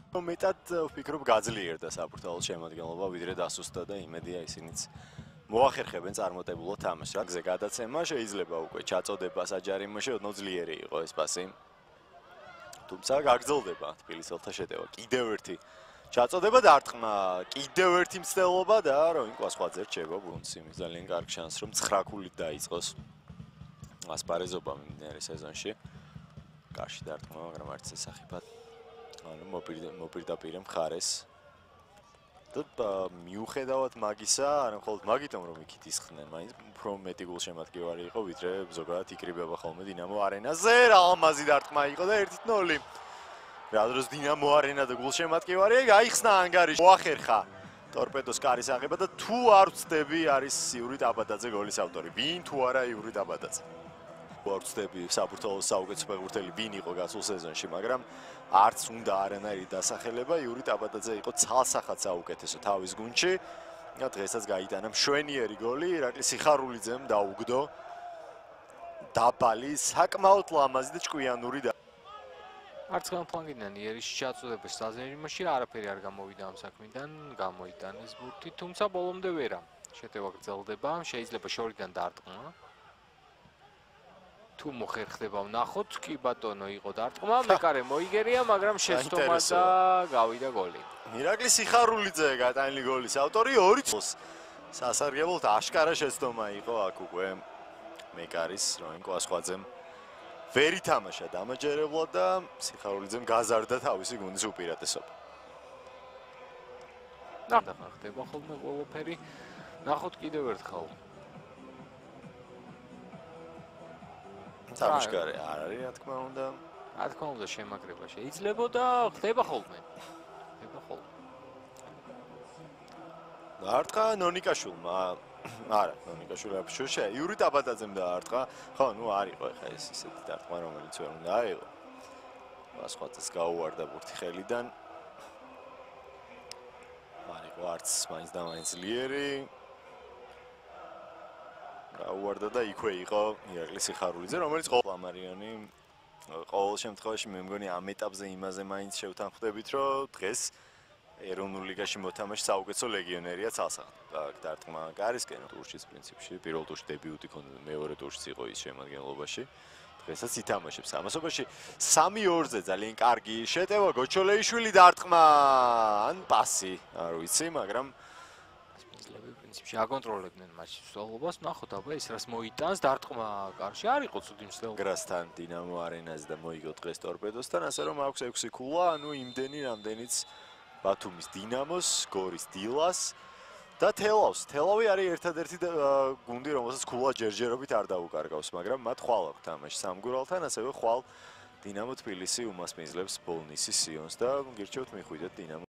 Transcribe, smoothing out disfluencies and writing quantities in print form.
მეტად ვფიქრობ გაძლიერდა საფრთხეულ შემადგენლობა ვიდრე დასუსტდა და იმედია ისინიც მოახერხებენ წარმატებულად თამაშს. რა გზე გადაცემა შეიძლება უკვე ჩაწოდება საჯარიმოში ოდნავ ძლიერი იყო ეს პასი. თუმცა გაგრძელდება თბილისელთა შეტევა. კიდევ ერთი ჩაწოდება დარტყმა, კიდევ ერთი მცდელობა და რომ კვასხვაძე რჩება ბრუნცი ძალიან კარგი შანსი რომ 9 ქულით დაიწყოს ასპარეზობა მიმდინარე სეზონში. კარში დარტყმა, მაგრამ არც ესახება ანუ მოპირდაპირე მხარეს. და მიუხედავად მაგისა, არა მხოლოდ მაგიტომ რომ იქით ისხდნენ, მაინც უფრო მეტი გულშემატკივარი იყო, ვიდრე ზოგადად იკრიბება ხოლმე დინამო არენაზე. რა ლამაზი დარტყმა იყო და 1-0. რა დროს დინამო არენა და გულშემატკივარი გაიხსნა ანგარიში. მოახერხა ტორპედოს კარის აღება და თუ არ ვწდები არის იური ტაბადაძე გოლის ავტორი. ვინ თუ არა იური ტაბადაძე. არ ვწდები საბურთალოს საუკეთესო ფეხბურთელი ვინ იყო გასულ სეზონში, მაგრამ არც უნდა არანაირი დასახელება, იური ტაბადაძე იყო ცალსახად საუკეთესო თავის გუნდში. და დღესაც გაიტანა მშვენიერი გოლი, ირაკლი სიხარულიძემ დაუგდო დაბალი, საკმაოდ ლამაზი და ჭკვიანური და არც განფლანგიდან იერიშის ჩაწოდების საზეიმოში არაფერი არ გამოვიდა ამ საქმიდან, გამოიტანეს ბურთი, თუმცა ბოლომდე ვერა. შეტევა გრძელდება, შეიძლება შორიდან დარტყმა. თუ მოხერხდება ვნახოთ, კი ბატონო იყო დარტყმა, მეკარე მოიგერია, მაგრამ შეცდომა და გავიდა გოლი. ირაკლი სიხარულიძე გატანილი გოლის ავტორი 2-0. სასარგებლოდ აშკარა შეცდომა იყო აქ უკვე მეკარის როინ კვასხვაძემ. ვერ ითამაშა დამაჯერებლად და სიხარულიძემ გაზარდა თავისი გუნდის უპირატესობა. ხდება ხოლმე ყველაფერი. ნახოთ კიდევ ერთხელ. სამშკარე არ არის, რა თქმა უნდა. რა თქმა უნდა, შემაგრება შეიძლებოდა, ხდება ხოლმე. დაარტყა ნონიკაშვილმა. არა, ნონიკაშვილი აფშუშე, იური ტაბადაძემ დაარტყა. ხო, ნუ არისო ეხა ეს ისეთი დარტყმა, რომელიც ვერ უნდა აიღო. კვასხვაძეს გაუვარდა ბურთი ხელიდან. არისო არც მაინც და მაინც ძლიერი. გაუვარდა და იქვე იყო ირაკლი სიხარულიძე, რომელიც ყოლამარიანი ყოველ შემთხვევაში მე მგონი ამ ეტაპზე იმაზე მაინც შევთანხმდებით, რომ დღეს ეროვნულ ლიგაში მოთამაშე საუკეთესო ლეგიონერია ცალსახად. აქ დარტყმა კარისკენ ტურშიც პრინციპში, პირველ ტურში დებიუტი ქონდა, მეორე ტურშიც იყო ის შემადგენლობაში. დღესაც ითამაშებს ამასობაში 3-2-ზე ძალიან კარგი შეტევა გოჩოლეიშვილი დარტყმა ან პასი, არ ვიცი, მაგრამ პრინციპში აკონტროლებდნენ მატჩის მსვლელობას. ნახოთ აბა ეს რას მოიტანს დარტყმა კარში არ იყო ცუდი მსვლელობა. გრასთან დინამო არენაზე და მოიგო დღეს ტორპედოსთან, ასე რომ აქვს 6 ქულა, ანუ იმდენი რამდენიც ბათუმის დინამოს, გორის დილას და თელავს. თელავი არის ერთადერთი გუნდი, რომელსაც ქულა ჯერჯერობით არ დაუკარგავს, მაგრამ მათ ხვალ აქვს თამაში სამგურალთან, ასევე ხვალ დინამო თბილისი უმასპინძლებს ბოლნისის სიონს და გირჩევთ მიხვიდეთ დინამო